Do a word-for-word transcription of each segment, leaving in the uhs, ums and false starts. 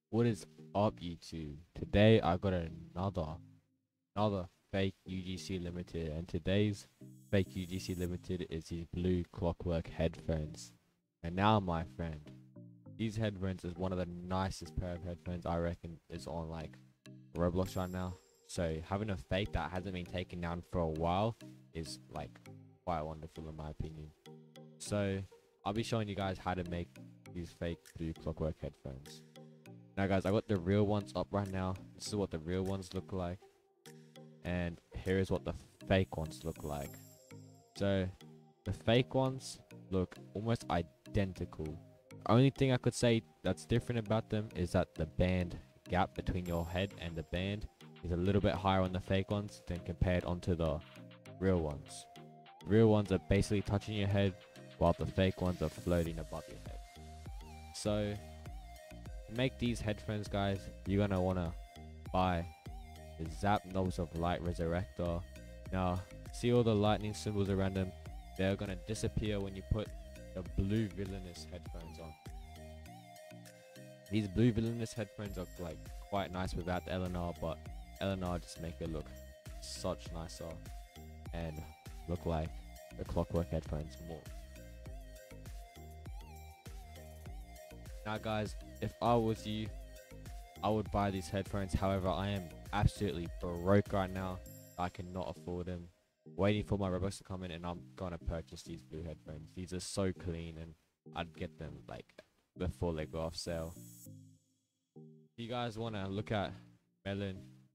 What is up, YouTube? Today I got another another fake U G C Limited, and today's fake U G C Limited is these blue Clockwork headphones. And now, my friend, these headphones is one of the nicest pair of headphones I reckon is on like Roblox right now. So having a fake that hasn't been taken down for a while is like quite wonderful in my opinion. So I'll be showing you guys how to make these fake blue Clockwork headphones. Now guys, I got the real ones up right now. This is what the real ones look like, and here is what the fake ones look like. So the fake ones look almost identical. The only thing I could say that's different about them is that the band gap between your head and the band is a little bit higher on the fake ones than compared onto the real ones. The real ones are basically touching your head, while the fake ones are floating above your head. So to make these headphones, guys, you're gonna wanna buy the Zap Knobs of Light Resurrector. Now, see all the lightning symbols around them? They're gonna disappear when you put the blue Villainous headphones on. These blue Villainous headphones are like quite nice without the L N R, but L N R just make it look such nicer and look like the Clockwork headphones more. Now guys, if I was you, I would buy these headphones. However, I am absolutely broke right now. I cannot afford them. Waiting for my Robux to come in, and I'm gonna purchase these blue headphones. These are so clean, and I'd get them like before they go off sale. If you guys wanna look at Melon,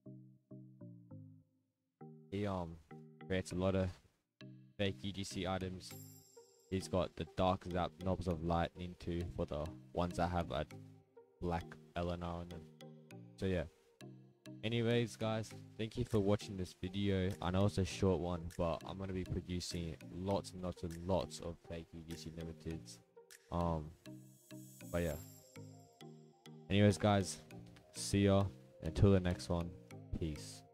he um creates a lot of fake U G C items. He's got the Dark Zap Knobs of Lightning too, for the ones that have a black L N R on them. So yeah. Anyways guys, thank you for watching this video. I know it's a short one, but I'm going to be producing lots and lots and lots of fake U G C Limiteds. Um, but yeah. Anyways guys, see ya. Until the next one. Peace.